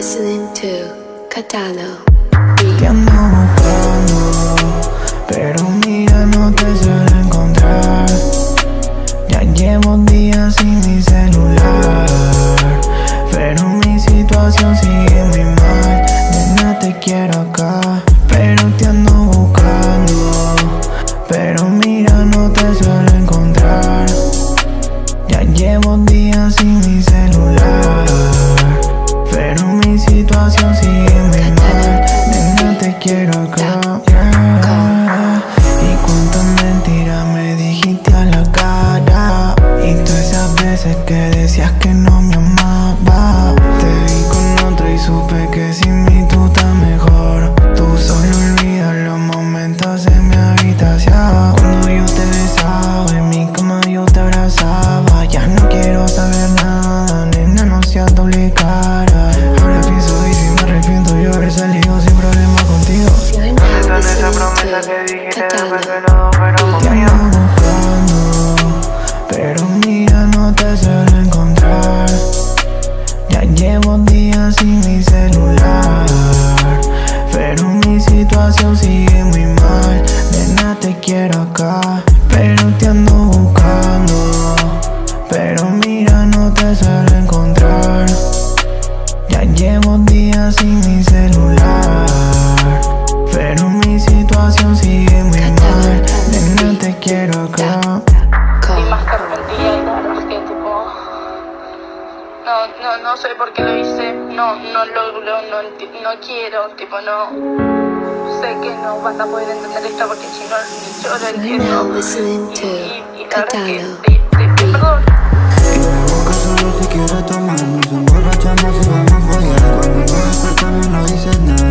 listening to Catalo. Te ando buscando, pero mira, no te suelo encontrar. Ya llevo días sin mi celular, pero mi situación sigue muy mal. Nena, te quiero acá, pero te ando buscando, pero mira, no te suelo encontrar. Ya llevo días sin mi celular, pero mi situación sigue muy mal. Nena, te quiero acá, yeah. Y cuántas mentiras me dijiste a la cara, y todas esas veces que decías que no me amaba. Te vi con otro y supe que sin mí tú estás mejor. Tú solo olvidas los momentos en mi habitación, cuando yo te besaba, en mi cama yo te abrazaba. Ya no quiero saber nada, nena, no seas doble cara. Ahora pienso y si me arrepiento yo haber salido sin problema contigo. ¿Dónde está esa promesa que dijiste después que no fuera Te conmigo? ando buscando, pero mira, no te suelo encontrar. Ya llevo días sin mi celular, pero mi situación sigue muy mal. Nena, te quiero acá, pero te ando buscando, pero mira, no te suelo encontrar. Ya llevo días sin mi celular, pero mi situación sigue muy mal. Nena, te quiero acá. Y más que arrepentía, y la verdad es que tipo no sé por qué lo hice, no quiero, tipo no sé que no vas a poder entender esto porque si no ni yo lo entiendo. Now listening to Y la verdad es que Catalo. perdón. Y me busca solo si quiero tomar, nos emborrachamos y vamos a follar. Cuando nos despertamos no dices nada.